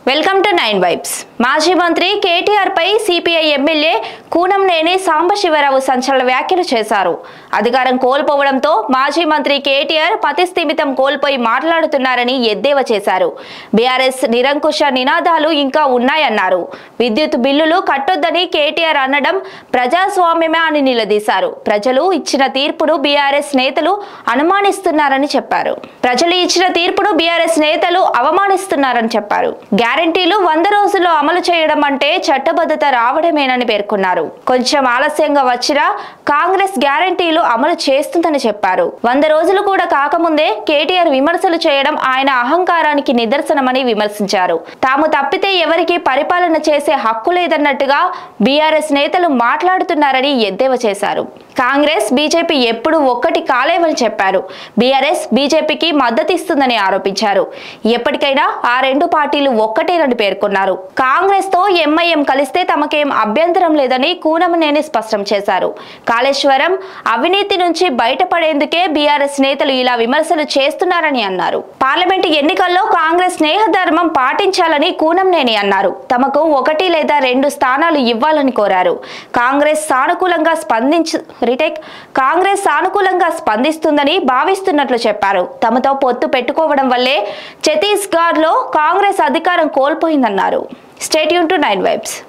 Welcome to 9 vibes. మాజీ మంత్రి కేటీఆర్ పై సిపిఐ ఎమ్మెల్యే కూనంనేని సాంబశివరావు సంచలన వ్యాఖ్యలు చేశారు. అధికారం కోల్పోవడంతో మాజీ మంత్రి కేటీఆర్ పతిస్థిమితం కోల్పోయి మాట్లాడుతున్నారని ఎద్దేవా చేశారు. బీఆర్ఎస్ నిరంకుశ నినాదాలు ఇంకా ఉన్నాయన్నారు. విద్యుత్ బిల్లులు కట్టొద్దని కేటీఆర్ అనడం ప్రజాస్వామ్యమే అని నిలదీశారు. ప్రజలు ఇచ్చిన తీర్పును బీఆర్ఎస్ నేతలు అనుమానిస్తున్నారని చెప్పారు. ప్రజలు ఇచ్చిన తీర్పును బీఆర్ఎస్ నేతలు అవమానిస్తున్నారని చెప్పారు. గ్యారెంటీలు 100 రోజుల్లో అమలు చేయడం అంటే చట్టబద్ధత రావడమేనని పేర్కొన్నారు. కొంచెం ఆలస్యంగా వచ్చినా కాంగ్రెస్ గ్యారెంటీలు అమలు చేస్తుందని చెప్పారు. 100 రోజులు కూడా కాకముందే కేటీఆర్ విమర్శలు చేయడం ఆయన అహంకారానికి నిదర్శనమని విమర్శించారు. తాము తప్పితే ఎవరికి పరిపాలన చేసే హక్కు లేదన్నట్టుగా బీఆర్ఎస్ నేతలు మాట్లాడుతున్నారని ఎద్దేవా చేశారు. కాంగ్రెస్ బీజేపీ ఎప్పుడు ఒక్కటి కాలేవని చెప్పారు. బీఆర్ఎస్ బీజేపీకి మద్దతిస్తుందని ఆరోపించారు. ఎప్పటికైనా ఆ రెండు పార్టీలు ఒక్కటేనని పేర్కొన్నారు. కాంగ్రెస్ తో ఎంఐఎం కలిస్తే తమకేం అభ్యంతరం లేదని కూనంనేని స్పష్టం చేశారు. కాళేశ్వరం అవినీతి నుంచి బయటపడేందుకే బీఆర్ఎస్ నేతలు ఇలా విమర్శలు చేస్తున్నారని అన్నారు. పార్లమెంటు ఎన్నికల్లో కాంగ్రెస్ స్నేహధర్మం పాటించాలని కూనంనేని అన్నారు. తమకు 1 లేదా 2 స్థానాలు ఇవ్వాలని కోరారు. కాంగ్రెస్ సానుకూలంగా స్పందిస్తుందని భావిస్తున్నట్లు చెప్పారు. తమతో పొత్తు పెట్టుకోవడం వల్లే ఛత్తీస్గఢ్ లో కాంగ్రెస్ అధికారం కోల్పోయిందన్నారు. Stay tune to 9 vibes.